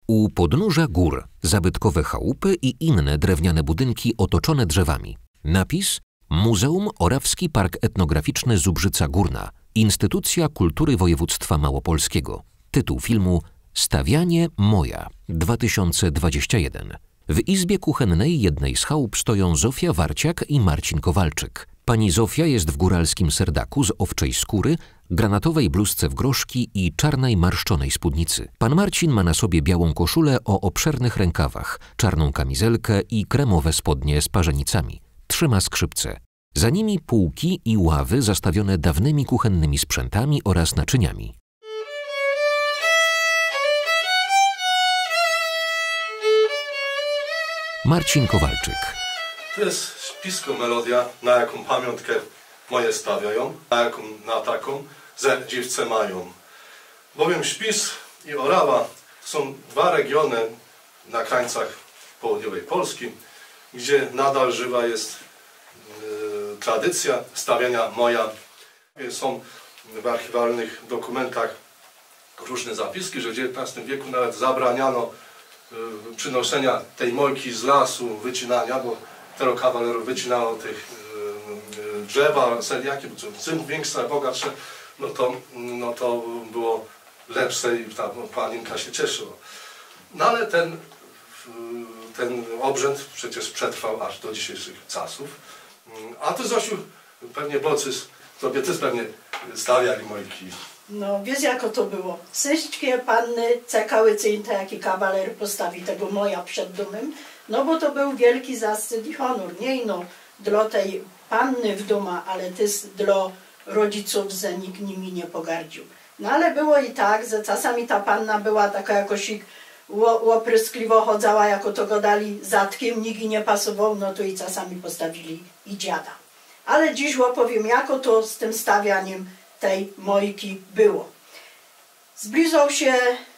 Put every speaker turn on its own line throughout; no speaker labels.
U podnóża gór zabytkowe chałupy i inne drewniane budynki otoczone drzewami. Napis: Muzeum Orawski Park Etnograficzny Zubrzyca Górna, Instytucja Kultury Województwa Małopolskiego. Tytuł filmu: Stawianie Moja, 2021. W izbie kuchennej jednej z chałup stoją Zofia Warciak i Marcin Kowalczyk. Pani Zofia jest w góralskim serdaku z owczej skóry, granatowej bluzce w groszki i czarnej marszczonej spódnicy. Pan Marcin ma na sobie białą koszulę o obszernych rękawach, czarną kamizelkę i kremowe spodnie z parzenicami. Trzyma skrzypce. Za nimi półki i ławy zastawione dawnymi kuchennymi sprzętami oraz naczyniami. Marcin Kowalczyk.
To jest śpisko melodia, na jaką pamiątkę moje stawiają, na taką, że dziewczę mają. Bowiem Śpis i Orawa są dwa regiony na krańcach południowej Polski, gdzie nadal żywa jest tradycja stawiania moja. Są w archiwalnych dokumentach różne zapiski, że w XIX wieku nawet zabraniano przynoszenia tej mojki z lasu, wycinania, bo tego kawalerów wycinało tych drzewa, seliaki, bo czym większe, bogatsze, no to było lepsze i ta panienka się cieszyła. No ale ten obrzęd przecież przetrwał aż do dzisiejszych czasów. A ty, Zosiu, pewnie Bocys, tobie też pewnie stawiali mojki.
No, wiesz jako to było. Wszystkie panny czekały, co taki kawaler postawi tego moja przed domem, no bo to był wielki zaszczyt i honor, nie no dla tej panny w domu, ale też dla rodziców, że nikt nimi nie pogardził. No ale było i tak, że czasami ta panna była taka jakoś opryskliwo chodzała, jako to go dali zatkiem, nikt nie pasował, no to i czasami postawili i dziada. Ale dziś opowiem, jako to z tym stawianiem tej mojki było. Zbliżał się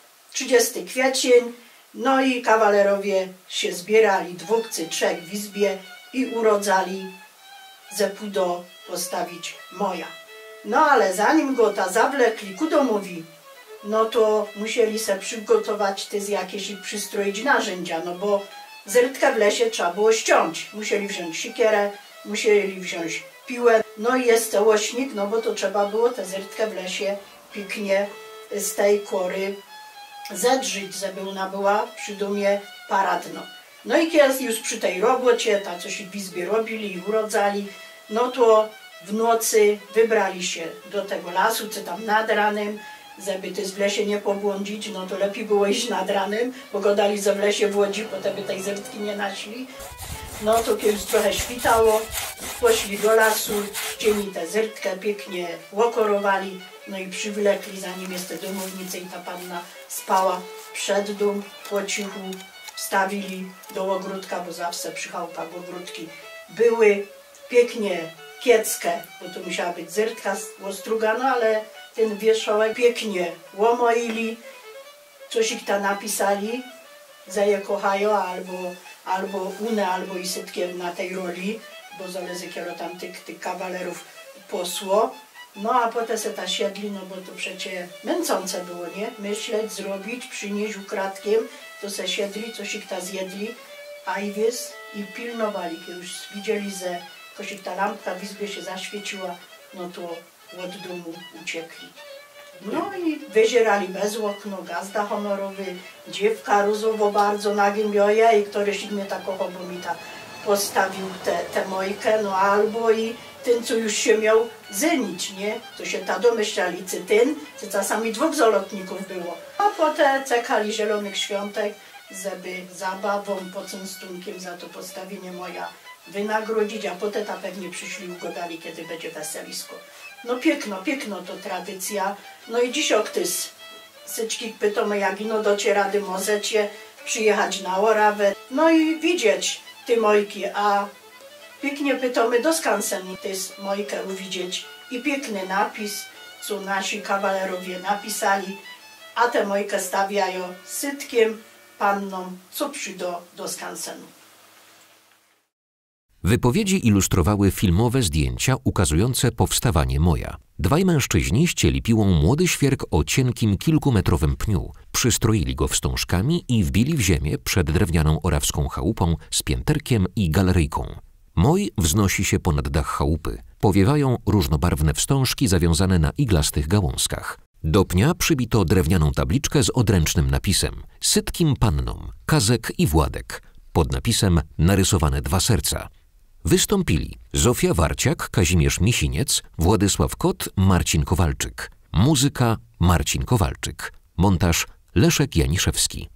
30 kwiecień, no i kawalerowie się zbierali, dwóch czy trzech w izbie i urodzali ze pudo postawić moja. No ale zanim go ta zawlekli ku domowi, no to musieli se przygotować też jakieś i przystroić narzędzia, no bo zrytkę w lesie trzeba było ściąć. Musieli wziąć sikierę, musieli wziąć piłę, no i jest łośnik, no bo to trzeba było tę zrytkę w lesie pięknie z tej kory zedrzyć, żeby ona była przy domie paradno. No i kiedy już przy tej robocie, ta coś w izbie robili i urodzali, no to w nocy wybrali się do tego lasu, czy tam nad ranem, żeby też w lesie nie pobłądzić, no to lepiej było iść nad ranem, bo go dali ze w lesie w Łodzi, potem by tej zrytki nie naszli. No to kiedy już trochę świtało, poszli do lasu, wzięli tę zrytkę, pięknie łokorowali, no i przywlekli, zanim jest te domownice i ta panna spała przed dom, po cichu wstawili do ogródka, bo zawsze przy chałupach ogródki były, pięknie kieckę, bo to musiała być zrytka ostrugana, ale ten wierzchołek pięknie łomoili, coś ich tam napisali, że je kochają, albo une, albo i sytkiem na tej roli, bo zależy, kiedy tam tych kawalerów posło. No a potem se ta siedli, no bo to przecie męczące było, nie? Myśleć, zrobić, przynieść ukradkiem, to se siedli, coś ich ta zjedli, a i wiesz, i pilnowali, kiedy już widzieli, że jakoś ta lampka w izbie się zaświeciła, no to od domu uciekli. No i wyzierali bez okno, gazda honorowy, dziewka różowo bardzo nagębioja i któryś mnie tak kochał, bo mi ta postawił tę mojkę, no albo i ten, co już się miał zenić, nie? To się ta domyślali, czy ten, czy czasami dwóch zalotników było. A potem czekali zielonych świątek, żeby zabawą, pocęstunkiem za to postawienie moja wynagrodzić, a potem ta pewnie przyszli ugodali, kiedy będzie weselisko. No piękno to tradycja. No i dziś oktys. Syczki pytamy, jak ino docierady możecie przyjechać na Orawę. No i widzieć te mojki, a pięknie pytamy do skansenu też mojkę uwidzieć. I piękny napis, co nasi kawalerowie napisali, a te mojkę stawiają sytkiem pannom, co przyjdą do skansenu.
Wypowiedzi ilustrowały filmowe zdjęcia ukazujące powstawanie moja. Dwaj mężczyźni ścieli piłą młody świerk o cienkim kilkumetrowym pniu, przystroili go wstążkami i wbili w ziemię przed drewnianą orawską chałupą z pięterkiem i galeryjką. Moj wznosi się ponad dach chałupy. Powiewają różnobarwne wstążki zawiązane na iglastych gałązkach. Do pnia przybito drewnianą tabliczkę z odręcznym napisem Sytkim pannom, Kazek i Władek. Pod napisem narysowane 2 serca. Wystąpili Zofia Warciak, Kazimierz Misiniec, Władysław Kot, Marcin Kowalczyk. Muzyka Marcin Kowalczyk. Montaż Leszek Janiszewski.